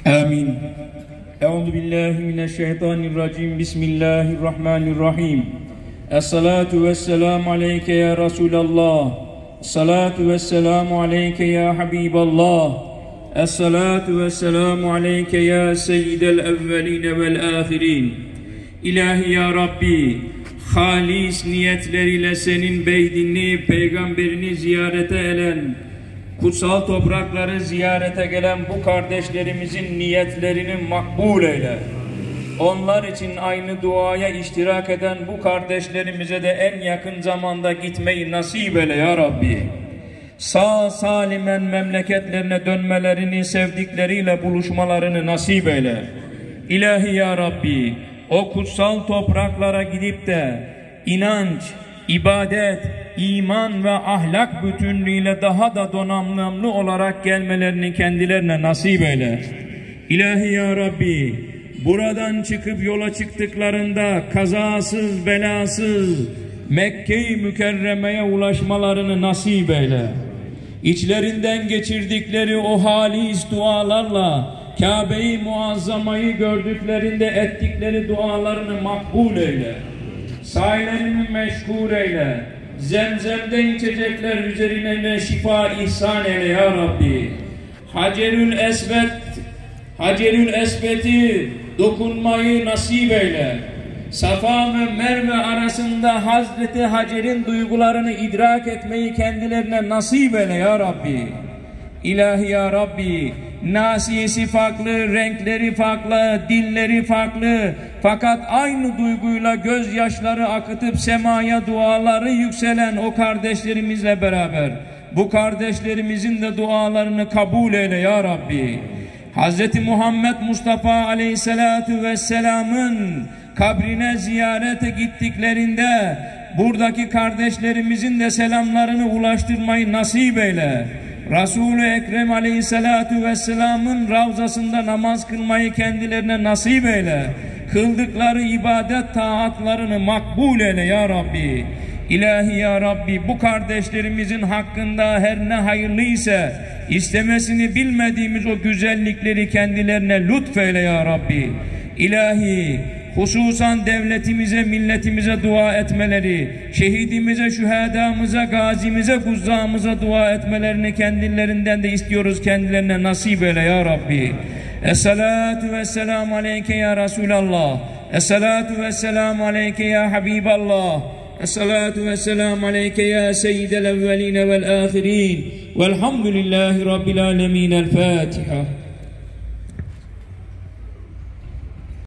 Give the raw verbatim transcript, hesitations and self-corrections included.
Amin. Euzu billahi mineşşeytanirracim. Bismillahirrahmanirrahim. Es-salatu vesselamu aleyke ya Resulallah. Es-salatu vesselamu aleyke ya Habiballah. Es-salatu vesselamu aleyke ya seyyidel evveline vel ahirin. İlahi ya Rabbi, halis niyetleriyle senin beydini, peygamberini ziyarete elen, kutsal toprakları ziyarete gelen bu kardeşlerimizin niyetlerini makbul eyle. Onlar için aynı duaya iştirak eden bu kardeşlerimize de en yakın zamanda gitmeyi nasip eyle ya Rabbi. Sağ salimen memleketlerine dönmelerini, sevdikleriyle buluşmalarını nasip eyle. İlahi ya Rabbi, o kutsal topraklara gidip de inanç, ibadet, iman ve ahlak bütünlüğüyle daha da donanımlı olarak gelmelerini kendilerine nasip eyle. İlahi ya Rabbi, buradan çıkıp yola çıktıklarında kazasız belasız Mekke-i Mükerreme'ye ulaşmalarını nasip eyle. İçlerinden geçirdikleri o halis dualarla Kabe-i Muazzama'yı gördüklerinde ettikleri dualarını makbul eyle. Sahillerini meşgul eyle. Zemzem'de içecekler üzerine şifa ihsan eyle ya Rabbi. Hacerül Esved, Hacerül Esved'i dokunmayı nasip eyle. Safa ve Merve arasında Hazreti Hacer'in duygularını idrak etmeyi kendilerine nasip eyle ya Rabbi. İlahi ya Rabbi, nasiyesi farklı, renkleri farklı, dilleri farklı, fakat aynı duyguyla gözyaşları akıtıp semaya duaları yükselen o kardeşlerimizle beraber bu kardeşlerimizin de dualarını kabul eyle ya Rabbi. Hazreti Muhammed Mustafa Aleyhisselatu Vesselam'ın kabrine ziyarete gittiklerinde buradaki kardeşlerimizin de selamlarını ulaştırmayı nasip eyle. Resul-i Ekrem Aleyhisselatu Vesselam'ın ravzasında namaz kılmayı kendilerine nasip eyle. Kıldıkları ibadet taatlarını makbul eyle ya Rabbi. İlahi ya Rabbi, bu kardeşlerimizin hakkında her ne hayırlıysa istemesini bilmediğimiz o güzellikleri kendilerine lütfeyle ya Rabbi. İlahi, hususan devletimize, milletimize dua etmeleri, şehidimize, şühedamıza, gazimize, guzzamıza dua etmelerini kendilerinden de istiyoruz, kendilerine nasip eyle ya Rabbi. Es-salatu vesselamu aleyke ya Resulallah. Es-salatu vesselamu aleyke ya Habiballah. Es-salatu vesselamu aleyke ya seyyidel evveline vel ahirin. Velhamdülillahi Rabbil alemin. El Fatiha.